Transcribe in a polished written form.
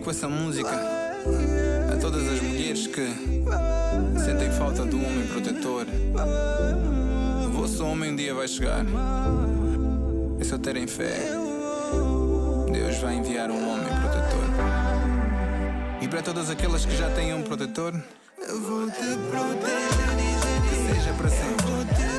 dedico essa música a todas as mulheres que sentem falta do homem protetor. O vosso homem um dia vai chegar. É só terem fé. Deus vai enviar um homem protetor. E para todas aquelas que já têm um protetor, eu vou te proteger, dizer, que seja para sempre.